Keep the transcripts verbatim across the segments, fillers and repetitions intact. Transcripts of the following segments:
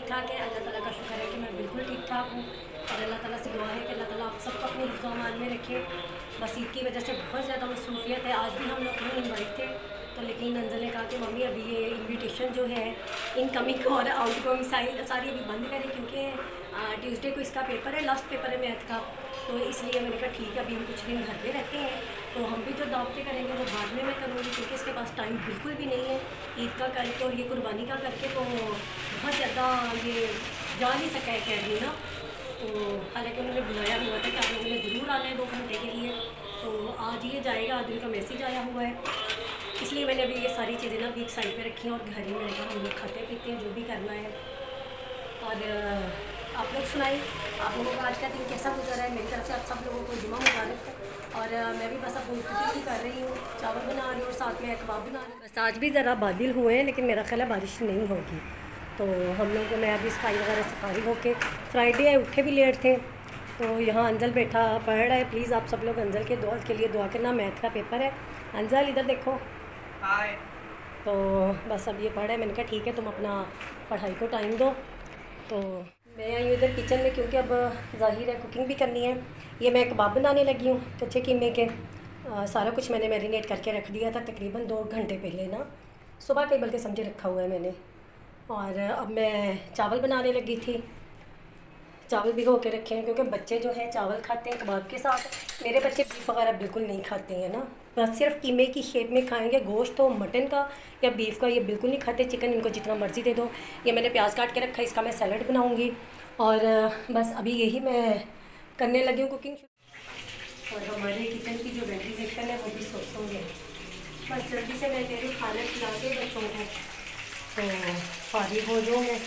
ठीक ठाक है। अल्लाह ताला का शुक्र है कि मैं बिल्कुल ठीक ठाक हूँ और अल्लाह ताला से दुआ है कि अल्लाह ताला आप सबको अपने हिफ्ज़ व अमान में रखे। बस ईद की वजह से बहुत ज़्यादा मसरूफियत है। आज भी हम लोग कहीं इन्वाइट थे तो लेकिन अंजल ने कहा कि मम्मी अभी ये इनविटेशन जो है इनकमिंग और आउटगोइंग सारी सारी अभी बंद करें क्योंकि ट्यूसडे को इसका पेपर है, लास्ट पेपर है मैथ का। तो इसलिए मैंने कहा ठीक है अभी हम कुछ दिन घर पे रहते हैं तो हम भी जो दावतें करेंगे वो बाद में मैं करूँगी क्योंकि इसके पास टाइम बिल्कुल भी नहीं है ईद का करके और ये कुर्बानी का करके। तो बहुत ज़्यादा ये जा नहीं सका है अकेडमी ना। तो हालांकि उन्होंने बुलाया हुआ था कि आप लोगों ने ज़रूर आना है दो घंटे के लिए। तो आज ये जाएगा, आज उनका मैसेज आया हुआ है, इसलिए मैंने अभी ये सारी चीज़ें ना अभी एक साइड पे रखी हैं और घर ही में रखा। हम लोग खाते पीते हैं जो भी करना है। और आप लोग सुनाइए आप लोगों का आज का दिन कैसा गुजरा है। मेरी तरफ से आप सब लोगों को जुम्मा मुबारक है। और मैं भी बस अब कुकिंग ही कर रही हूँ, चावल बना रही हूँ और साथ में कबाब बना रही हूँ। बस आज भी ज़रा बादल हुए हैं लेकिन मेरा ख्याल है बारिश नहीं होगी। तो हम लोग को मैं अभी सफाई वगैरह से फारिग होके, फ्राइडे है उठे भी लेट थे। तो यहाँ अंजल बैठा पढ़ रहा है। प्लीज़ आप सब लोग अंजल के दुआ के लिए दुआ करना, मैथ का पेपर है। अंजल इधर देखो। हाय। तो बस अब ये पढ़ रहा है। मैंने कहा ठीक है तुम अपना पढ़ाई को टाइम दो। तो मैं आई हूँ इधर किचन में क्योंकि अब ज़ाहिर है कुकिंग भी करनी है। ये मैं कबाब बनाने लगी हूँ कच्चे कीमे के। आ, सारा कुछ मैंने मैरिनेट करके रख दिया था तकरीबन दो घंटे पहले ना, सुबह के बल्कि समझे रखा हुआ है मैंने। और अब मैं चावल बनाने लगी थी। चावल भिगो के रखे हैं क्योंकि बच्चे जो है चावल खाते हैं कबाब के साथ। मेरे बच्चे बीफ वगैरह बिल्कुल नहीं खाते हैं ना, बस सिर्फ कीमे की शेप में खाएंगे। गोश्त तो मटन का या बीफ का ये बिल्कुल नहीं खाते। चिकन इनको जितना मर्ज़ी दे दो। ये मैंने प्याज काट के रखा है, इसका मैं सैलड बनाऊँगी। और बस अभी यही मैं करने लगी हूँ कुकिंग। और हमारे किचन की जो वेंटिलेशन है वो भी सोच होंगे। बस जल्दी से मैं तेरे खाना खिला के बच्चों को तो फारिग हो जाऊँ मैं।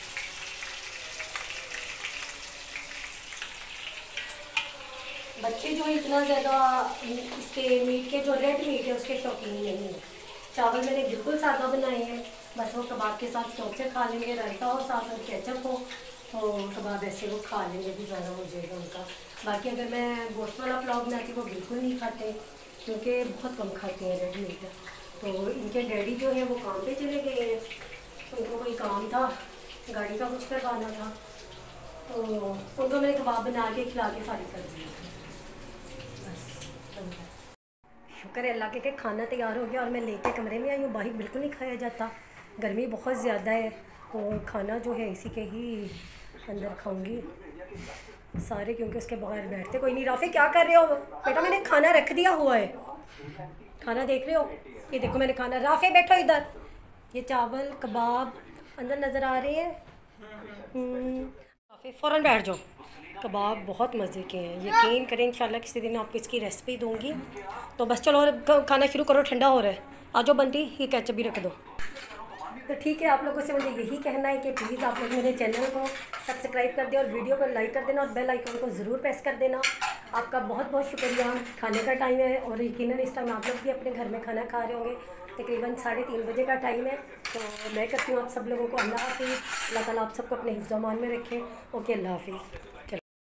बच्चे जो इतना ज़्यादा इसके मीट के जो रेड मीट है उसके शौकीन नहीं है। चावल मैंने बिल्कुल सादा बनाए हैं, बस वो कबाब के साथ शौक से खा लेंगे। रायता हो साथ में केचप हो तो कबाब ऐसे वो खा लेंगे, भी ज़्यादा हो जाएगा उनका। बाकी अगर मैं गोश्त वाला पुलाव बनाती वो बिल्कुल नहीं खाते क्योंकि बहुत कम खाते हैं रेड मीट। तो इनके डैडी जो है वो काम पे चले गए हैं, उनको कोई काम था, गाड़ी का कुछ करवाना था। तो उनको मैंने कबाब बना के खिला के फारिग कर दिया। शुक्र है अल्लाह के कि खाना तैयार हो गया और मैं लेके कमरे में आई हूँ। बाहर बिल्कुल नहीं खाया जाता, गर्मी बहुत ज़्यादा है। तो खाना जो है इसी के ही अंदर खाऊंगी सारे, क्योंकि उसके बगैर बैठते कोई नहीं। राफी क्या कर रहे हो बेटा? मैंने खाना रख दिया हुआ है, खाना देख रहे हो? ये देखो मैंने खाना। राफी बैठो इधर। ये चावल कबाब अंदर नज़र आ रहे हैं। राफी फ़ौरन बैठ जाओ। कबाब बहुत मज़े के हैं, यकीन करें इंशाल्लाह किसी दिन आपको इसकी रेसिपी दूंगी। तो बस चलो और खाना शुरू करो, ठंडा हो रहा है। आ जाओ बंटी, ये केचप भी रख दो। तो ठीक है, आप लोगों से मुझे यही कहना है कि प्लीज़ आप लोग मेरे चैनल को सब्सक्राइब कर दें और वीडियो को लाइक कर देना और बेल आइकन को ज़रूर प्रेस कर देना। आपका बहुत बहुत शुक्रिया। खाने का टाइम है और यकीनन इस टाइम आप लोग भी अपने घर में खाना खा रहे होंगे। तकरीबन साढ़े तीन बजे का टाइम है। तो मैं करती हूँ आप सब लोगों को अल्लाह हाफ़िज़। अल्लाह ताला आप सबको अपने हिफ्ज़-ओ-अमान में रखें। ओके, अल्लाह हाफ़िज़।